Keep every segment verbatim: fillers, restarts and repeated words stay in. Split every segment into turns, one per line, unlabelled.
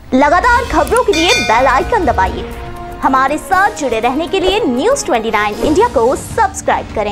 लगातार खबरों के लिए बेल आइकन दबाइए। हमारे साथ जुड़े रहने के लिए न्यूज़ उनतीस इंडिया को सब्सक्राइब करें।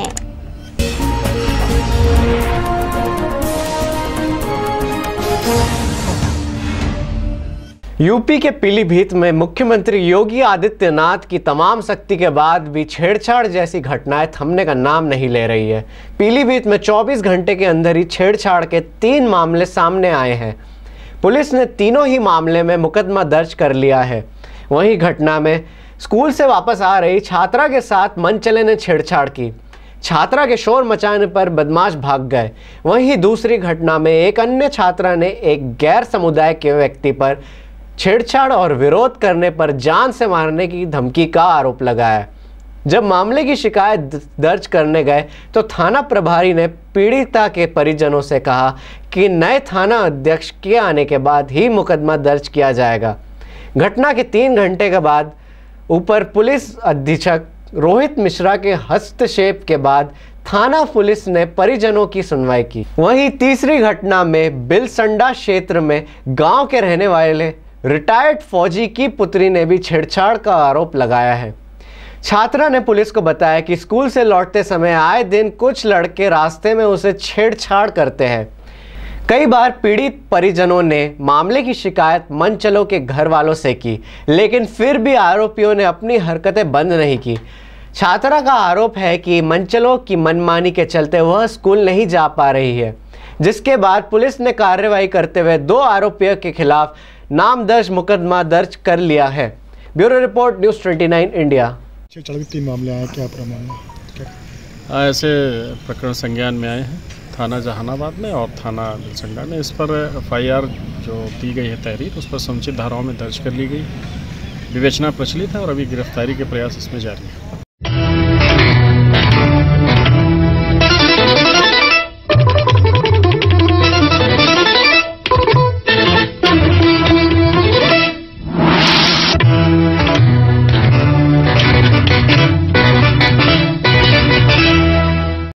यूपी के पीलीभीत में मुख्यमंत्री योगी आदित्यनाथ की तमाम सख्ती के बाद भी छेड़छाड़ जैसी घटनाएं थमने का नाम नहीं ले रही है। पीलीभीत में चौबीस घंटे के अंदर ही छेड़छाड़ के तीन मामले सामने आए हैं। पुलिस ने तीनों ही मामले में मुकदमा दर्ज कर लिया है। वहीं घटना में स्कूल से वापस आ रही छात्रा के साथ मनचले ने छेड़छाड़ की। छात्रा के शोर मचाने पर बदमाश भाग गए। वहीं दूसरी घटना में एक अन्य छात्रा ने एक गैर समुदाय के व्यक्ति पर छेड़छाड़ और विरोध करने पर जान से मारने की धमकी का आरोप लगाया। जब मामले की शिकायत दर्ज करने गए तो थाना प्रभारी ने पीड़िता के परिजनों से कहा कि नए थाना अध्यक्ष के आने के बाद ही मुकदमा दर्ज किया जाएगा। घटना के तीन घंटे के बाद ऊपर पुलिस अधीक्षक रोहित मिश्रा के हस्तक्षेप के बाद थाना पुलिस ने परिजनों की सुनवाई की। वहीं तीसरी घटना में बिलसंडा क्षेत्र में गांव के रहने वाले रिटायर्ड फौजी की पुत्री ने भी छेड़छाड़ का आरोप लगाया है। छात्रा ने पुलिस को बताया कि स्कूल से लौटते समय आए दिन कुछ लड़के रास्ते में उसे छेड़छाड़ करते हैं। कई बार पीड़ित परिजनों ने मामले की शिकायत मनचलों के घर वालों से की, लेकिन फिर भी आरोपियों ने अपनी हरकतें बंद नहीं की। छात्रा का आरोप है कि मनचलों की मनमानी के चलते वह स्कूल नहीं जा पा रही है, जिसके बाद पुलिस ने कार्रवाई करते हुए दो आरोपियों के खिलाफ नाम दर्ज मुकदमा दर्ज कर लिया है। ब्यूरो रिपोर्ट न्यूज़ उनतीस इंडिया।
तीन मामले आए, क्या प्रमाण?
ऐसे प्रकरण संज्ञान में आए हैं थाना जहानाबाद में और थाना बिलसंडा में। इस पर एफ आई आर जो दी गई है तहरीर, उस पर समुचित धाराओं में दर्ज कर ली गई। विवेचना प्रचलित है और अभी गिरफ्तारी के प्रयास इसमें जारी है।